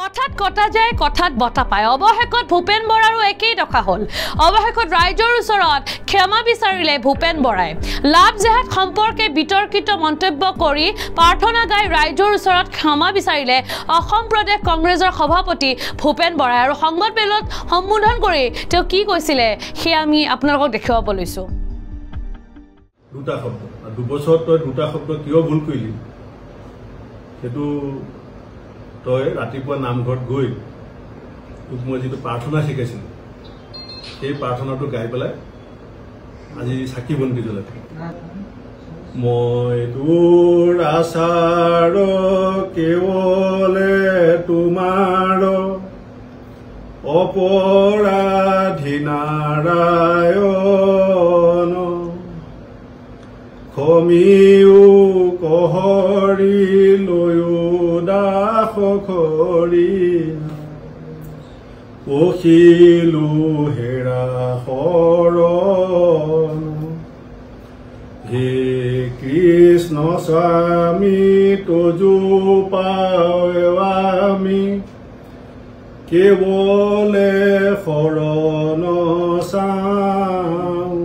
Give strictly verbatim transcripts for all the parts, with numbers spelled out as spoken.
কথাত কটা যায় কথাত বটা পায় অবশেষত ভূপেন বৰাৰো একেই দশা হল অবশেষত ৰাইজৰ ওচৰত ক্ষমা বিচাৰিলে ভূপেন বৰাই লাভ জেহাদ সম্পৰ্কে বিতৰ্কিত মন্তব্য কৰি প্ৰাৰ্থনা গাই ৰাইজৰ ওচৰত ক্ষমা বিচাৰিলে অসম প্ৰদেশ কংগ্ৰেছৰ সভাপতি ভূপেন বৰাই আৰু সংবাদমেলত সম্বোধন কৰি তেওঁ কি কৈছিলে সে আমি আপোনালোকক দেখুৱাব লৈছো দুটা শব্দ দুবছৰ তই দুটা শব্দ কিয় ভুল কৰিলি সেইটো তই ৰাতিপুৱা নামঘৰত গৈ তোক মই যিটো প্ৰাৰ্থনা শিকাইছিলোঁ সেই প্ৰাৰ্থনাটো গাই পেলাই আজি চাকি বন্তি জ্বলাই মই তোৰ আচাৰ কেৱলে তোমাৰ অপৰাধী নাৰায়ণ খমিও কহৰি লৈও দাস খৰি পখিলো হেৰা শৰণ হে কৃষ্ণ স্বামী তজু পামি কেৱলে শৰণ চাওঁ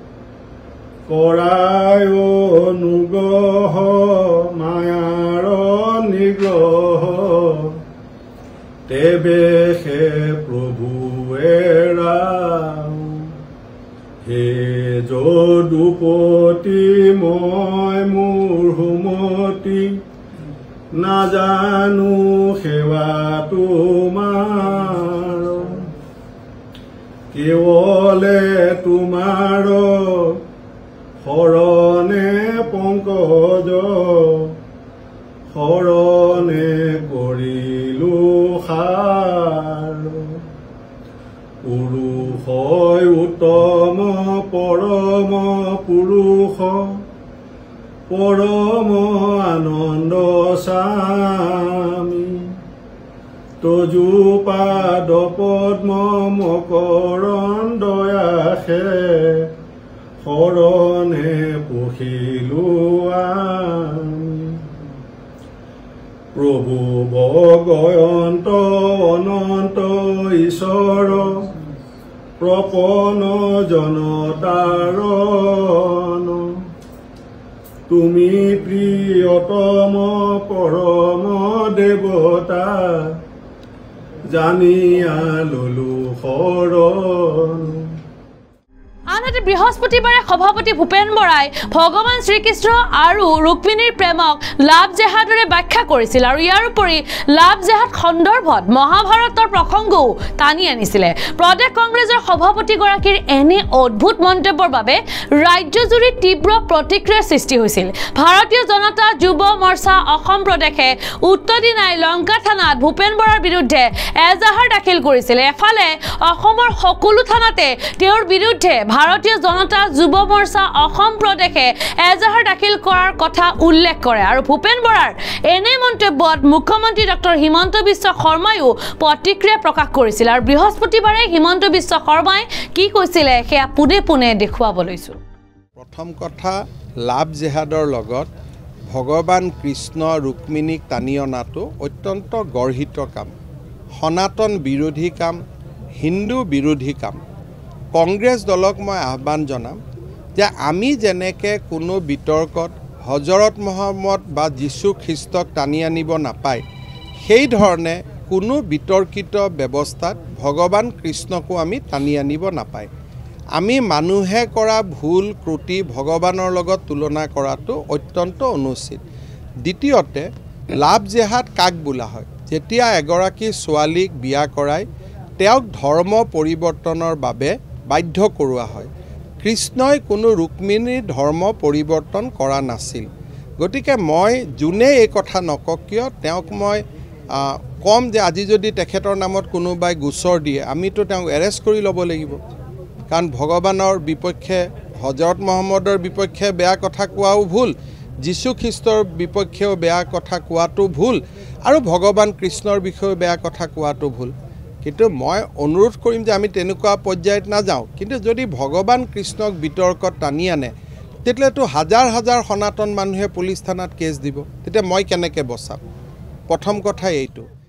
কৰায় অনুগ্ৰহ মায়াৰ নিগ্ৰহ তেবেশে প্ৰভুৱে ৰাম হে যদুপতি মই মোৰ সুমতি নাজানো সেৱা তোমাৰ কেৱলে তোমাৰ শৰণে পংকজ শৰণে কৰিলো সাৰ পুৰুষ উত্তম পৰম পুৰুষ পৰম আনন্দ স্বামী তজু পাদ পদ্ম মকৰন্দয়াসে শৰণে পখিলো আমি প্ৰভু ভগয়ন্ত অনন্ত ঈশ্বৰ প্ৰপন জনতাৰ তুমি প্ৰিয়তম পৰম দেৱতা জানিয়া ললো শৰণ আনহাতে বৃহস্পতিবাৰে সভাপতি ভূপেন বৰাই ভগৱান শ্ৰীকৃষ্ণ আৰু ৰুক্মিণীৰ প্ৰেমক লাভ জেহাদৰে ব্যাখ্যা কৰিছিল আৰু ইয়াৰ উপৰি লাভ জেহাদ সন্দৰ্ভত মহাভাৰতৰ প্ৰসংগও টানি আনিছিলে প্ৰদেশ কংগ্ৰেছৰ সভাপতিগৰাকীৰ এনে অদ্ভুত মন্তব্যৰ বাবে ৰাজ্যজুৰি তীব্ৰ প্ৰতিক্ৰিয়াৰ সৃষ্টি হৈছিল ভাৰতীয় জনতা যুৱ মৰ্চা অসম প্ৰদেশে উত্তৰদিনাই লংকা থানাত ভূপেন বৰাৰ বিৰুদ্ধে এজাহাৰ দাখিল কৰিছিল এফালে অসমৰ সকলো থানাতে তেওঁৰ বিৰুদ্ধে ভাৰতীয় জনতা যুৱ মৰ্চা অসম প্ৰদেশে এজাহাৰ দাখিল কৰাৰ কথা উল্লেখ কৰে আৰু ভূপেন বৰাৰ এনে মন্তব্যত মুখ্যমন্ত্ৰী ডক্টৰ হিমন্ত বিশ্ব শৰ্মায়ো প্ৰতিক্ৰিয়া প্ৰকাশ কৰিছিল আৰু বৃহস্পতিবাৰে হিমন্ত বিশ্ব শৰ্মাই কি কৈছিলে সেয়া পুনে পুনে দেখুৱাব লৈছো প্ৰথম কথা লাভ জেহাদৰ লগত ভগৱান কৃষ্ণ ৰুক্মিণীক টানি অনাটো অত্যন্ত গৰ্হিত কাম সনাতন বিৰোধী কাম হিন্দু বিৰোধী কাম কংগ্ৰেছ দলক মই আহ্বান জনাম যে আমি যেনেকে কোনো বিতৰ্কত হজৰত মহম্মদ বা যীশু খ্ৰীষ্টক টানি আনিব নাপায় সেই ধৰণে কোনো বিতৰ্কিত ব্যৱস্থাত ভগৱান কৃষ্ণকো আমি টানি আনিব নাপায় আমি মানুহে কৰা ভুল ত্ৰুটি ভগৱানৰ লগত তুলনা কৰাটো অত্যন্ত অনুচিত দ্বিতীয়তে লাভ জেহাদ কাক বোলা হয় যেতিয়া এগৰাকী ছোৱালীক বিয়া কৰাই তেওঁক ধৰ্ম পৰিৱৰ্তনৰ বাবে বাধ্য কৰোৱা হয় কৃষ্ণই কোনো ৰুক্মিণীৰ ধৰ্ম পৰিৱৰ্তন কৰা নাছিল গতিকে মই যোনে এই কথা নকক কিয় তেওঁক মই কম যে আজি যদি তেখেতৰ নামত কোনোবাই গোচৰ দিয়ে আমিতো তেওঁক এৰেষ্ট কৰি ল'ব লাগিব কাৰণ ভগৱানৰ বিপক্ষে হজৰত মহম্মদৰ বিপক্ষে বেয়া কথা কোৱাও ভুল যীশু খ্ৰীষ্টৰ বিপক্ষেও বেয়া কথা কোৱাটো ভুল আৰু ভগৱান কৃষ্ণৰ বিষয়েও বেয়া কথা কোৱাটো ভুল কিন্তু মই অনুৰোধ কৰিম যে আমি তেনেকুৱা পৰ্যায়ত নাযাওঁ কিন্তু যদি ভগৱান কৃষ্ণক বিতৰ্কত টানি আনে তেতিয়াতো হাজাৰ হাজাৰ সনাতন মানুহে পুলিচ থানাত কেছ দিব তেতিয়া মই কেনেকৈ বচাম প্ৰথম কথা এইটো